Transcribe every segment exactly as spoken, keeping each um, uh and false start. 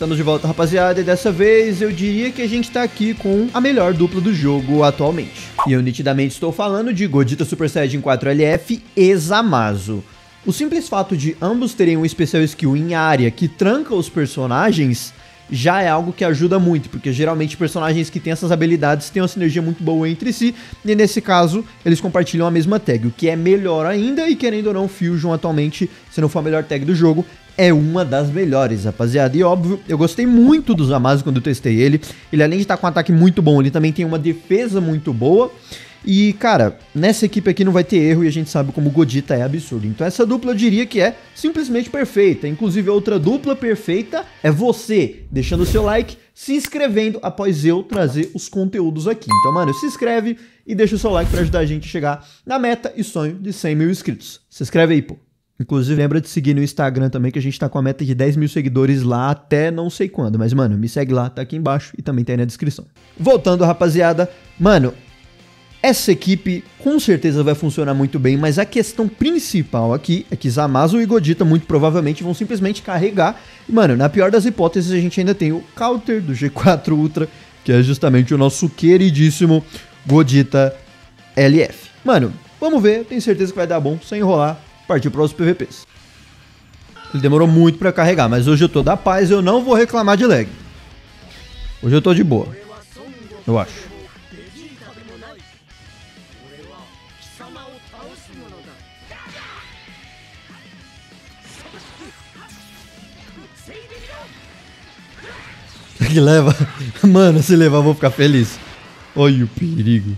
Estamos de volta, rapaziada, e dessa vez eu diria que a gente tá aqui com a melhor dupla do jogo atualmente. E eu nitidamente estou falando de Gogeta Super Saiyajin quatro L F e Zamasu. O simples fato de ambos terem um especial skill em área que tranca os personagens já é algo que ajuda muito, porque geralmente personagens que têm essas habilidades têm uma sinergia muito boa entre si, e nesse caso eles compartilham a mesma tag, o que é melhor ainda, e querendo ou não, Fusion atualmente, se não for a melhor tag do jogo, é uma das melhores, rapaziada. E óbvio, eu gostei muito do Zamasu quando eu testei ele. Ele, além de estar com um ataque muito bom, ele também tem uma defesa muito boa. E, cara, nessa equipe aqui não vai ter erro, e a gente sabe como o Gogeta é absurdo. Então essa dupla eu diria que é simplesmente perfeita. Inclusive, outra dupla perfeita é você, deixando o seu like, se inscrevendo após eu trazer os conteúdos aqui. Então, mano, se inscreve e deixa o seu like pra ajudar a gente a chegar na meta e sonho de cem mil inscritos. Se inscreve aí, pô. Inclusive, lembra de seguir no Instagram também, que a gente tá com a meta de dez mil seguidores lá até não sei quando. Mas, mano, me segue lá, tá aqui embaixo e também tá aí na descrição. Voltando, rapaziada, mano, essa equipe com certeza vai funcionar muito bem, mas a questão principal aqui é que Zamasu e Gogeta muito provavelmente vão simplesmente carregar. E, mano, na pior das hipóteses, a gente ainda tem o counter do G quatro Ultra, que é justamente o nosso queridíssimo Gogeta L F. Mano, vamos ver, eu tenho certeza que vai dar bom, sem enrolar. Partiu para os P V Ps. Ele demorou muito para carregar, mas hoje eu tô da paz, eu não vou reclamar de lag. Hoje eu tô de boa, eu acho. Que leva? Mano, se levar eu vou ficar feliz. Olha o perigo.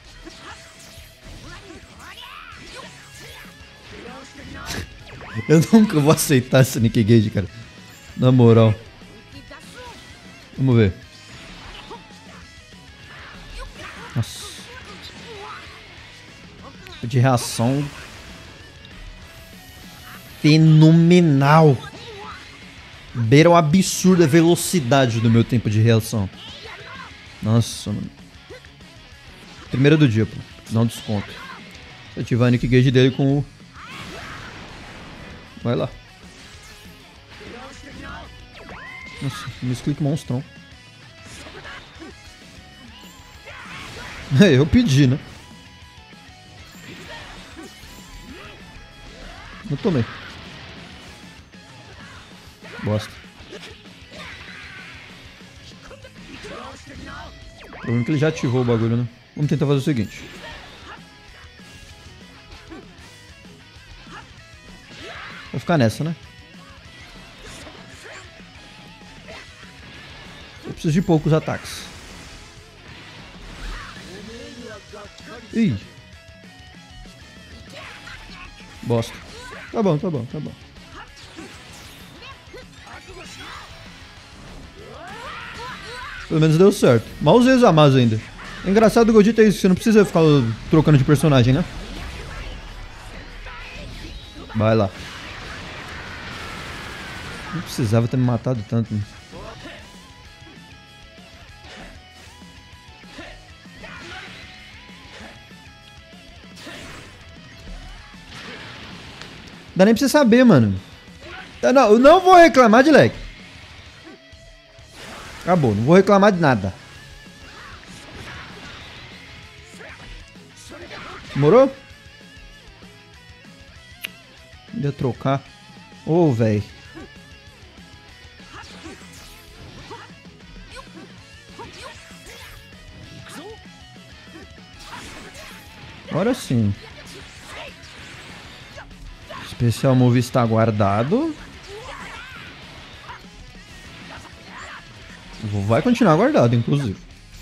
Eu nunca vou aceitar essa Nick Gage, cara. Na moral. Vamos ver. Nossa. De reação. Fenomenal. Beira o absurdo a velocidade do meu tempo de reação. Nossa, mano. Primeira do dia, pô. Dá um desconto. Vou ativar a Nick Gage dele com o... Vai lá. Nossa, misclick monstrão. É, eu pedi, né? Eu tomei. Bosta. O problema é que ele já ativou o bagulho, né? Vamos tentar fazer o seguinte. Vai ficar nessa, né? Eu preciso de poucos ataques. Ih. Bosta. Tá bom, tá bom, tá bom. Pelo menos deu certo. Mal usei o Zamasu ainda. É engraçado o Gogeta é isso, você não precisa ficar trocando de personagem, né? Vai lá. Não precisava ter me matado tanto, né? Dá nem pra você saber, mano. Não, eu não vou reclamar de lag. Acabou, não vou reclamar de nada. Demorou? Ia trocar. Ô, oh, velho. Agora sim. Especial move está guardado. Vai continuar guardado, inclusive.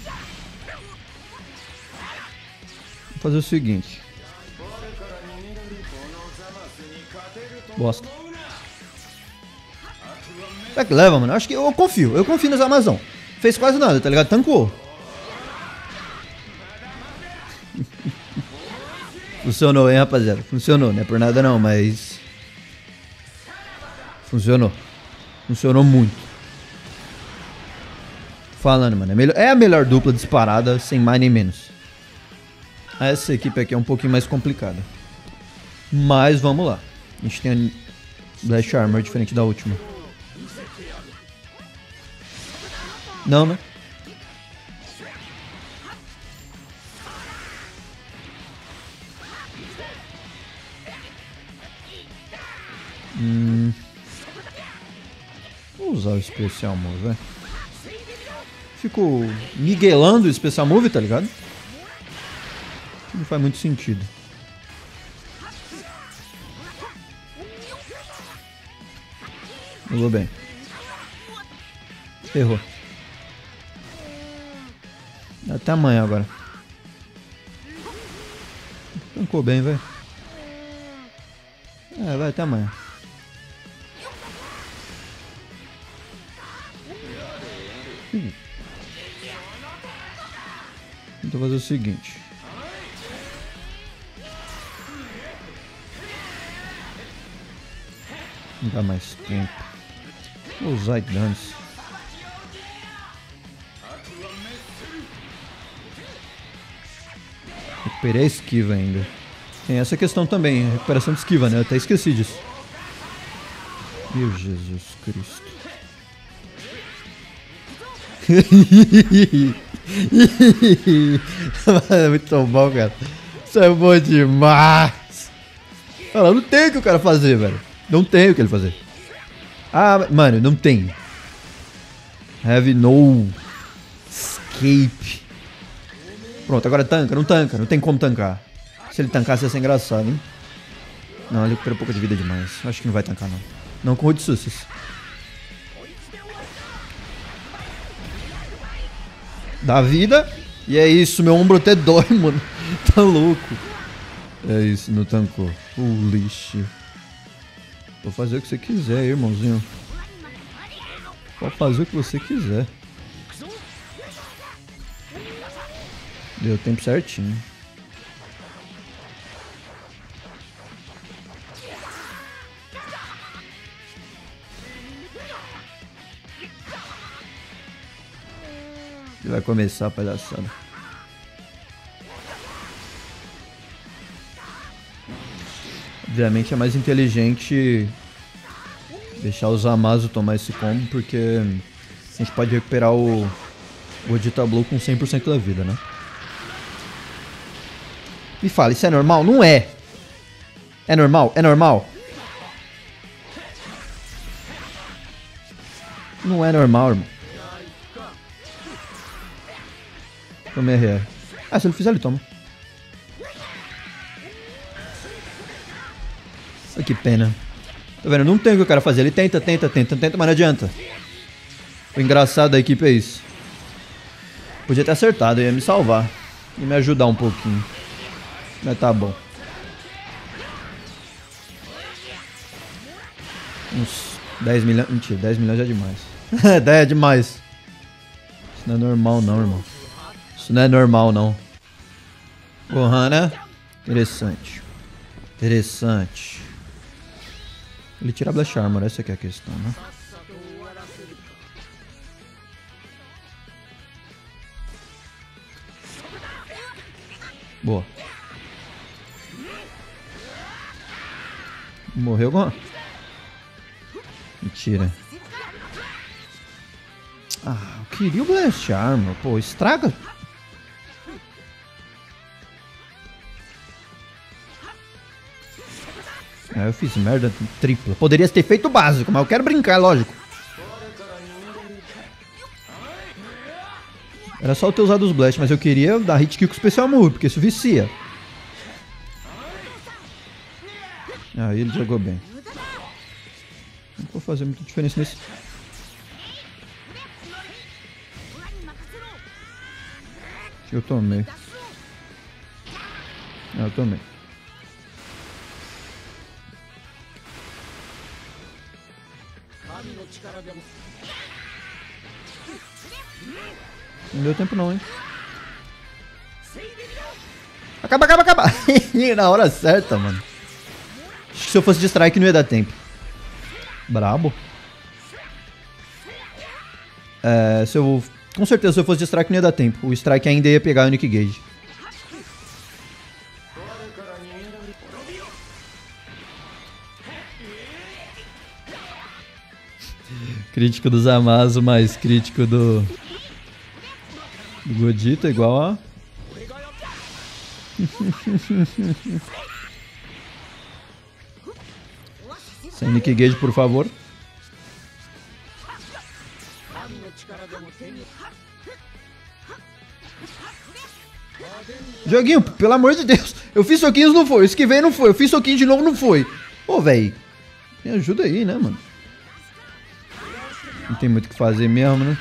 Vou fazer o seguinte. Bosta. Será que leva, mano? Acho que eu confio. Eu confio nos Amazon. Fez quase nada, tá ligado? Tancou. Funcionou, hein, rapaziada? Funcionou, não é por nada não, mas... Funcionou. Funcionou muito. Falando, mano. É, melhor... é a melhor dupla disparada, sem mais nem menos. Essa equipe aqui é um pouquinho mais complicada. Mas vamos lá. A gente tem a Blast Armor diferente da última. Não, né? Hum. Vou usar o Special Move, velho. Fico miguelando o Special Move, tá ligado? Não faz muito sentido. Jogou bem. Errou. Até amanhã agora. Tancou bem, velho. É, vai até amanhã. Hum. Então vou fazer o seguinte. Não dá mais tempo. Vou usar e dane-se. Recuperei a esquiva ainda. Tem essa questão também, recuperação de esquiva, né? Eu até esqueci disso. Meu Jesus Cristo. É muito bom, cara. Isso é bom demais. Olha, não tem o que o cara fazer, velho. Não tem o que ele fazer. Ah, mano, não tem. Have no escape. Pronto, agora tanca, não tanca, não tem como tancar. Se ele tancasse ia ser engraçado, hein? Não, ele recupera pouca de vida demais. Acho que não vai tancar, não. Não com o Odissusis. Dá vida. E é isso, meu ombro até dói, mano. Tá louco. É isso, não tancou. O lixo. Vou fazer o que você quiser, irmãozinho. Pode fazer o que você quiser. Deu tempo certinho. E vai começar a palhaçada. Obviamente é mais inteligente deixar o Zamasu tomar esse combo, porque a gente pode recuperar o Gogeta Blue com cem por cento da vida, né? Me fala, isso é normal? Não é! É normal? É normal? Não é normal, irmão. Toma R R. Ah, se ele fizer, ele toma. Olha que pena. Tá vendo? Não tem o que o cara fazer. Ele tenta, tenta, tenta, tenta, mas não adianta. O engraçado da equipe é isso. Podia ter acertado, ia me salvar. Ia me ajudar um pouquinho. Mas tá bom. Uns dez milhões. Mentira, dez milhões já é demais. dez é demais. Isso não é normal não, irmão. Isso não é normal não. Gohan, né? Interessante. Interessante. Ele tira a Blast Armor, essa aqui é a questão, né? Boa. Morreu Gohan? Mentira. Ah, eu queria o Blast Armor. Pô, estraga. Ah, eu fiz merda tripla. Poderia ter feito o básico, mas eu quero brincar, lógico. Era só eu ter usado os Blast, mas eu queria dar hit kill com o Special Move, porque isso vicia. Aí ele jogou bem. Não vou fazer muita diferença nesse. Acho que eu tomei. Ah, eu tomei. Não deu tempo não, hein? Acaba, acaba, acaba! Na hora certa, mano. Acho que se eu fosse de strike não ia dar tempo. Brabo. É, se eu... Com certeza se eu fosse de strike não ia dar tempo. O strike ainda ia pegar o Nick Gage. Crítico do Zamasu, mais crítico do Do Godita igual a... Sem Nick Gage, por favor. Joguinho, pelo amor de Deus. Eu fiz soquinhos, não foi. Eu esquivei, não foi. Eu fiz soquinho de novo, não foi. Ô, velho. Me ajuda aí, né, mano? Não tem muito o que fazer mesmo, né?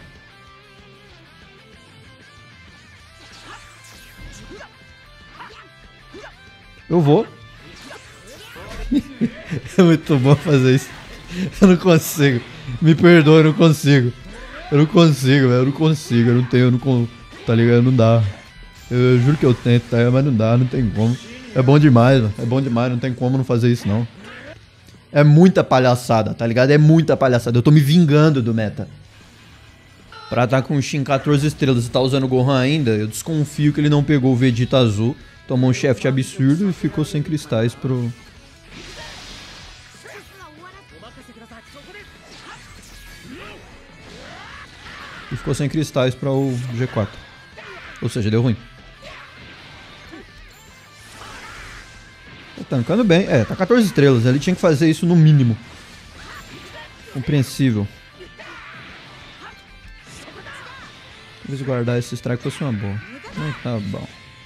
Eu vou. É muito bom fazer isso. Eu não consigo. Me perdoa, eu não consigo. Eu não consigo, velho. Eu não consigo. Eu não tenho, eu não con... Tá ligado? Não dá. Eu, eu juro que eu tento, tá? Mas não dá, não tem como. É bom demais, velho. É bom demais, não tem como não fazer isso, não. É muita palhaçada, tá ligado? É muita palhaçada. Eu tô me vingando do meta. Pra tá com o Shin quatorze estrelas e tá usando o Gohan ainda, eu desconfio que ele não pegou o Vegeta azul. Tomou um shaft absurdo e ficou sem cristais pro... E ficou sem cristais para o G quatro. Ou seja, deu ruim. Tá tancando bem. É, tá quatorze estrelas. Ele tinha que fazer isso no mínimo. Compreensível. Talvez guardar esse strike fosse uma boa. Mas tá bom.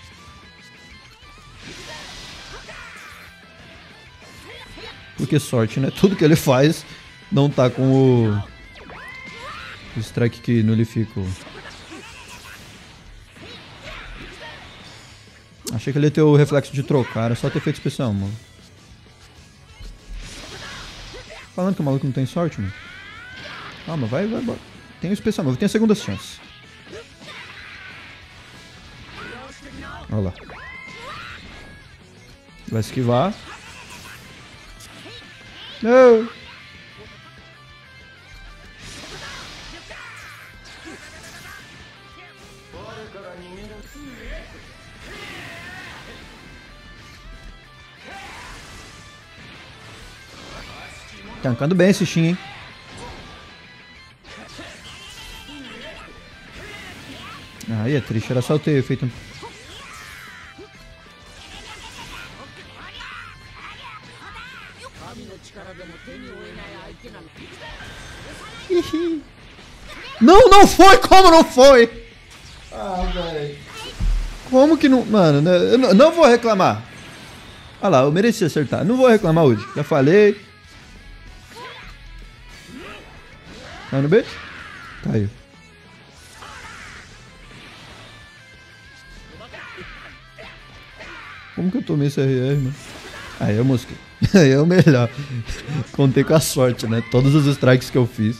Porque sorte, né? Tudo que ele faz não tá com o... O strike que nulifica o... Achei que ele ia ter o reflexo de trocar, era só ter feito especial, mano. Falando que o maluco não tem sorte, mano. Calma, vai, vai, vai. Tem o especial, mas tem a segunda chance. Olha lá. Vai esquivar. Não! Tancando bem esse Shin, hein? Aí é triste, era só eu ter feito um... Não, não foi! Como não foi? Ah, velho. Como que não... Mano, eu não, não vou reclamar. Olha lá, eu mereci acertar. Não vou reclamar hoje. Já falei. Vai no B? Caiu. Como que eu tomei esse R R, mano? Aí eu mosquei. Aí é o melhor. Contei com a sorte, né? Todos os strikes que eu fiz.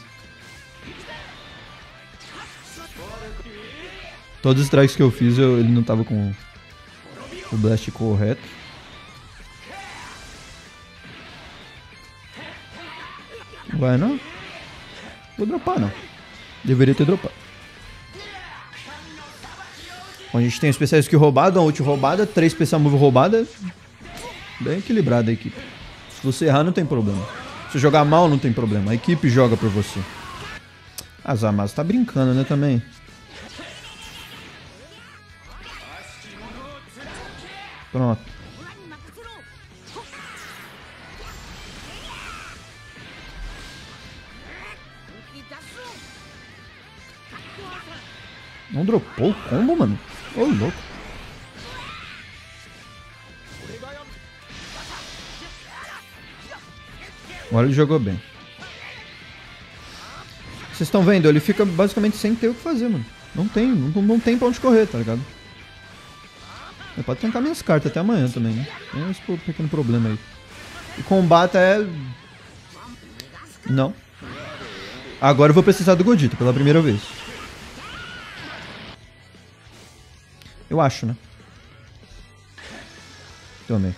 Todos os strikes que eu fiz, eu, ele não tava com o blast correto. Vai não? Vou dropar não. Deveria ter dropado. Bom, a gente tem especial skill roubado, uma ult roubada, três especial move roubada. Bem equilibrada a equipe. Se você errar, não tem problema. Se jogar mal, não tem problema. A equipe joga por você. Ah, Zamasu tá brincando, né, também. Pronto. Não dropou o combo, mano? Ô, louco. Agora ele jogou bem. Vocês estão vendo? Ele fica basicamente sem ter o que fazer, mano. Não tem, não, não tem pra onde correr, tá ligado? Ele pode tancar minhas cartas até amanhã também, né? Tem esse pequeno problema aí. E combate é... Não. Agora eu vou precisar do Godita pela primeira vez. Eu acho, né? Tomei.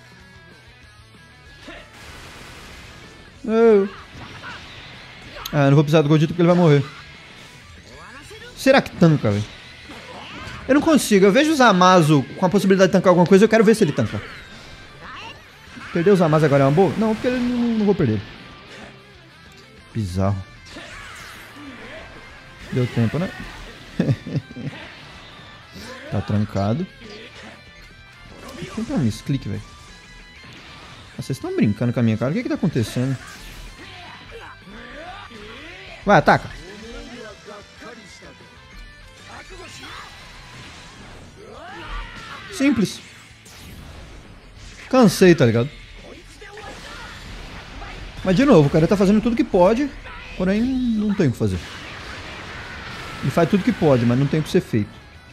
Oh. Ah, eu não vou precisar do Godita porque ele vai morrer. Será que tanca, velho? Eu não consigo. Eu vejo o Zamasu com a possibilidade de tancar alguma coisa, eu quero ver se ele tanca. Perder o Zamasu agora é uma boa? Não, porque eu não, não vou perder. Bizarro. Deu tempo, né? Tá trancado. Tem pra mim esse clique, velho. Vocês estão brincando com a minha cara? O que que tá acontecendo? Vai, ataca. Simples. Cansei, tá ligado? Mas de novo, o cara tá fazendo tudo que pode, porém não tem o que fazer. Ele faz tudo que pode, mas não tem o que ser feito.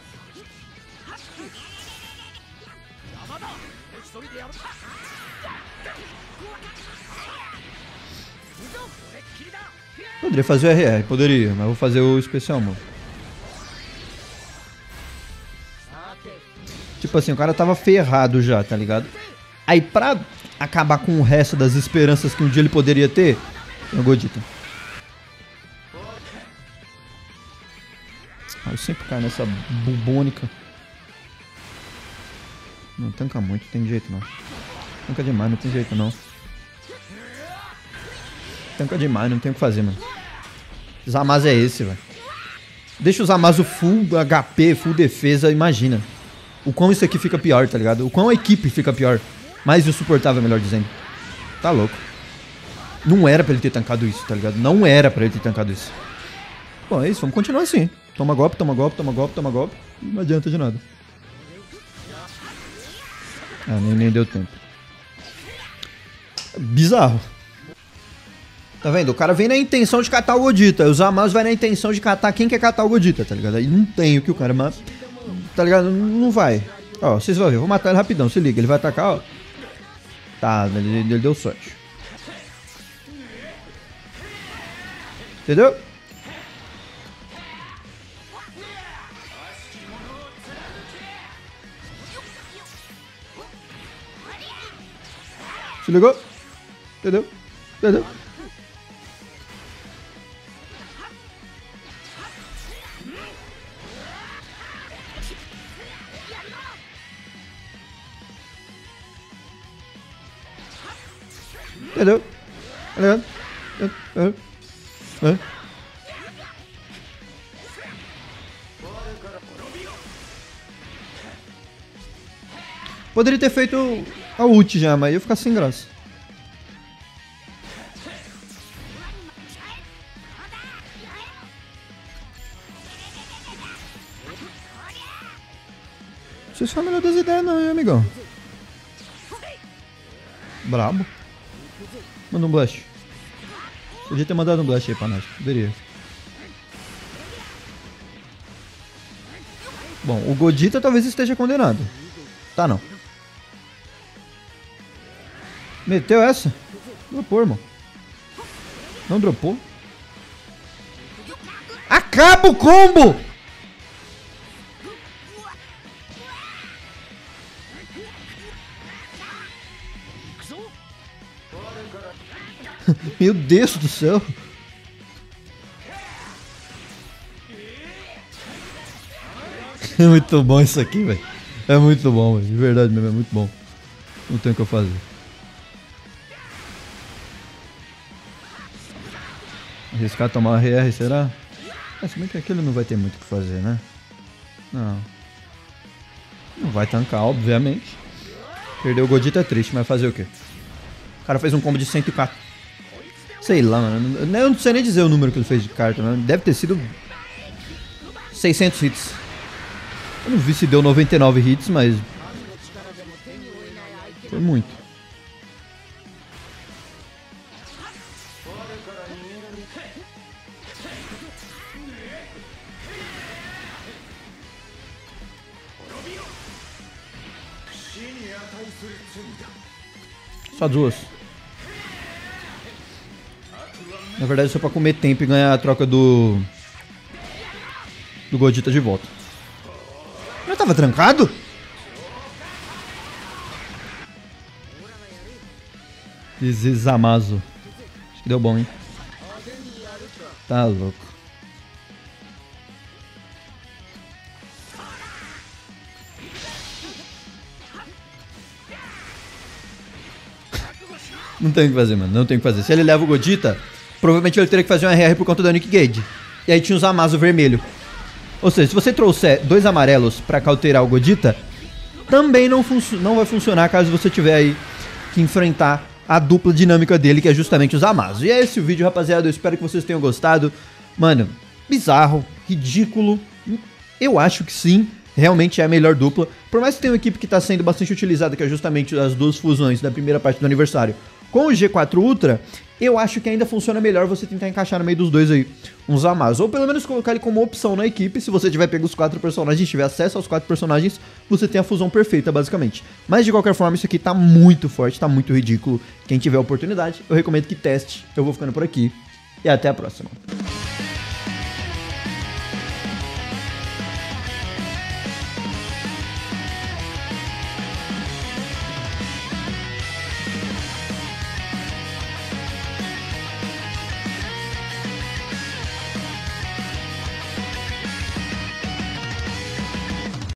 Poderia fazer o R R, poderia, mas vou fazer o especial, mano. Tipo assim, o cara tava ferrado já, tá ligado? Aí pra acabar com o resto das esperanças que um dia ele poderia ter, é o Godita. Ah, eu sempre caio nessa bubônica. Não tanca muito, não tem jeito não. Tanca demais, não tem jeito não. Tanca demais, não tem o que fazer, mano. Zamasu é esse, velho. Deixa o Zamasu full H P, full defesa, imagina. O quão isso aqui fica pior, tá ligado? O quão a equipe fica pior. Mais insuportável, melhor dizendo. Tá louco. Não era pra ele ter tancado isso, tá ligado? Não era pra ele ter tancado isso. Bom, é isso, vamos continuar assim. Toma golpe, toma golpe, toma golpe, toma golpe. Não adianta de nada. Ah, nem, nem deu tempo. Bizarro. Tá vendo? O cara vem na intenção de catar o Godita. O Zamasu vai na intenção de catar quem quer catar o Godita, tá ligado? Aí não tem o que o cara... Mas, tá ligado? Não vai. Ó, vocês vão ver. Eu vou matar ele rapidão. Se liga. Ele vai atacar, ó. Tá, ele, ele deu sorte. Entendeu? Se ligou? Entendeu? Entendeu? Entendeu? Tá ligado? É, é, é. Poderia ter feito a ult já, mas ia ficar sem graça. Não sei se foi a melhor das ideias não, hein, amigão. Brabo. Manda um blast. Podia ter mandado um blast aí pra nós. Poderia. Bom, o Godita talvez esteja condenado. Tá, não. Meteu essa? Dropou, irmão. Não dropou? Acaba o combo! Meu Deus do céu. É muito bom isso aqui, velho. É muito bom, velho. De verdade mesmo, é muito bom. Não tem o que eu fazer. Arriscar tomar R R, será? É, se bem que aquele não vai ter muito o que fazer, né? Não. Não vai tancar, obviamente. Perdeu o Godita é triste, mas fazer o quê? O cara fez um combo de cento e quatro. Sei lá, mano. Eu não sei nem dizer o número que ele fez de carta, mano. Deve ter sido seiscentos hits. Eu não vi se deu noventa e nove hits, mas foi muito. Só duas. Na verdade, só pra comer tempo e ganhar a troca do do Godita de volta. Já tava trancado? Esse Zamasu. Acho que deu bom, hein? Tá louco. Não tem o que fazer, mano. Não tem o que fazer. Se ele leva o Godita, provavelmente ele teria que fazer um R R por conta da Nick Gage. E aí tinha o Zamasu vermelho. Ou seja, se você trouxer dois amarelos pra cauterar o Godita, também não, não vai funcionar caso você tiver aí que enfrentar a dupla dinâmica dele, que é justamente os Zamasu. E é esse o vídeo, rapaziada, eu espero que vocês tenham gostado. Mano, bizarro, ridículo, eu acho que sim, realmente é a melhor dupla. Por mais que tenha uma equipe que está sendo bastante utilizada, que é justamente as duas fusões da primeira parte do aniversário com o G quatro Ultra, eu acho que ainda funciona melhor você tentar encaixar no meio dos dois aí uns Zamasu, ou pelo menos colocar ele como opção na equipe. Se você tiver pego os quatro personagens, tiver acesso aos quatro personagens, você tem a fusão perfeita, basicamente. Mas de qualquer forma, isso aqui tá muito forte, tá muito ridículo. Quem tiver oportunidade, eu recomendo que teste. Eu vou ficando por aqui e até a próxima.